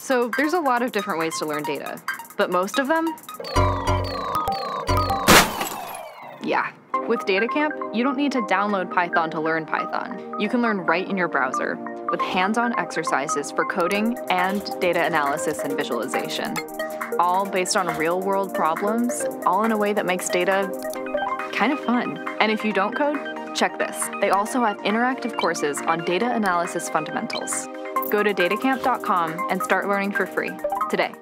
So there's a lot of different ways to learn data, but most of them, yeah. With DataCamp, you don't need to download Python to learn Python. You can learn right in your browser with hands-on exercises for coding and data analysis and visualization, all based on real-world problems, all in a way that makes data kind of fun. And if you don't code, check this. They also have interactive courses on data analysis fundamentals. Go to datacamp.com and start learning for free today.